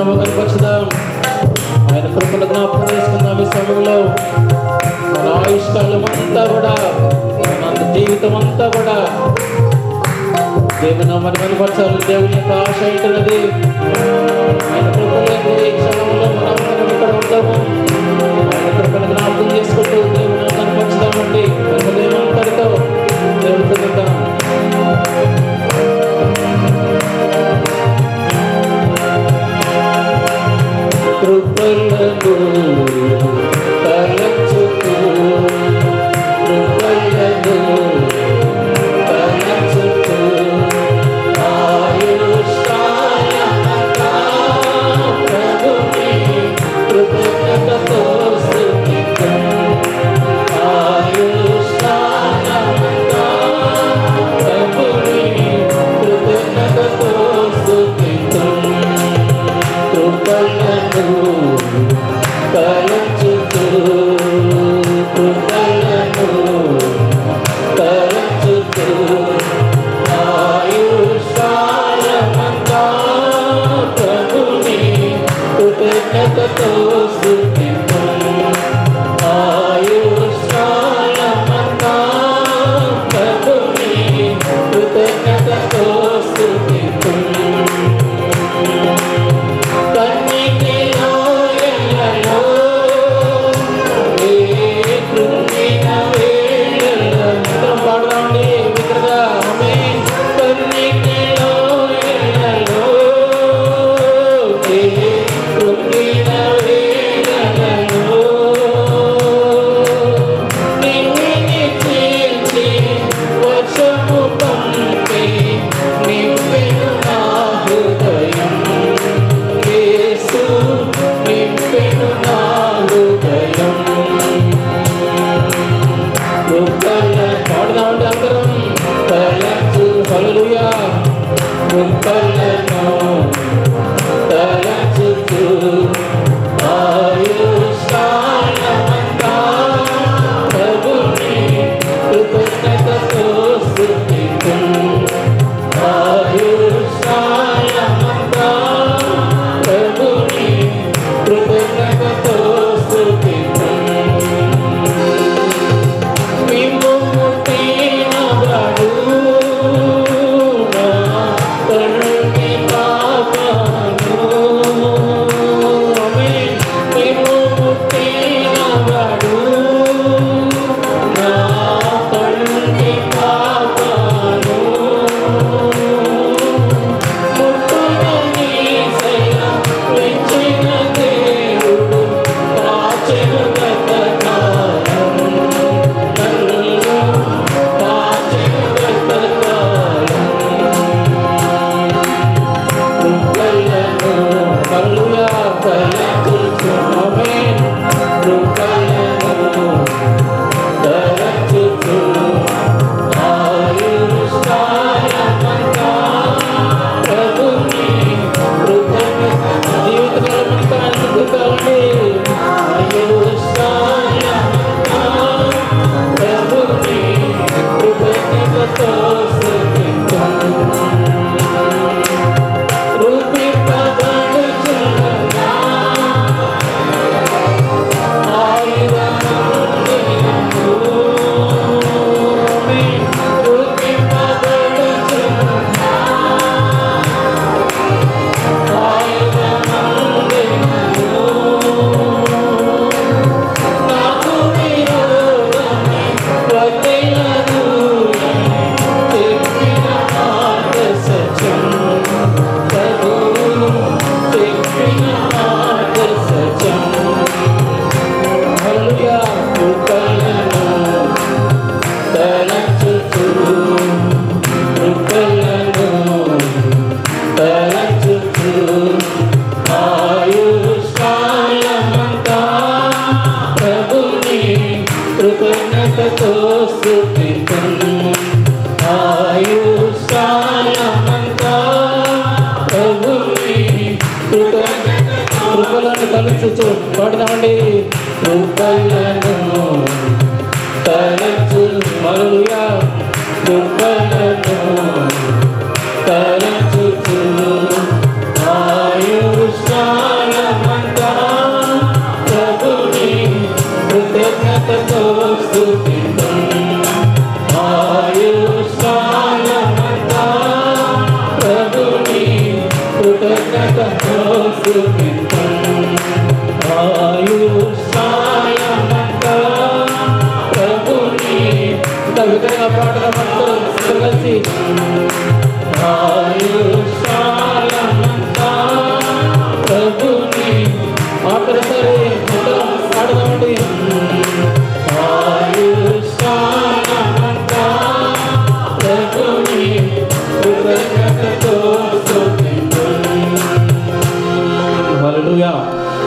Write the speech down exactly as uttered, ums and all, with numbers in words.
నామమున కనపరచుదాం. ఆయన కృపను జ్ఞాపకం చేసుకుందాం. ఈ సమయంలో మన ఆయుష్కాలం అంతా కూడా, మన జీవితం అంతా కూడా దేవుని నామాన్ని కనపరచాలి. దేవుని యొక్క ఆశ ఏంటన్నది ఆయన కృపలో ఈ క్షణంలో మనం ఇక్కడ ఉంటాము. ఆయన కృపను జ్ఞాపకం చేసుకుంటూ దేవుని కనపరచుదామండి. దేవునంతటితో దేవుడితో ఉంటాం. కృపలను తలంచుచు కృపలను తలంచుచు ఆయుష్కాలమంతా ప్రభుని కృతజ్ఞతతో స్తుతింతుము. ఆయుష్కాలమంతా ప్రభుని కృతజ్ఞతతో స్తుతింతుము. కృపలను తలంచుచు కృపలను తలంచుచు ఆయుష్కాలమంతా ప్రభుని కృతజ్ఞతతో స్తుతింతుము. ఆయుష్కాలమంతా ప్రభుని కృతజ్ఞతతో స్తుతింతుము. కృపలను తలంచుచు పాడుదామండి. కృపలను తలంచు హల్లెలూయా. కృపలను తలంచుచు ఆయుష్కాలం స్తుతితం ఆయుష్కాలమంతా ప్రభుని కృతజ్ఞతతో స్తుతితం ఆయుష్కాలమంతా ప్రభుని. ఇంత విధంగా పాటలు మనతో కలిసి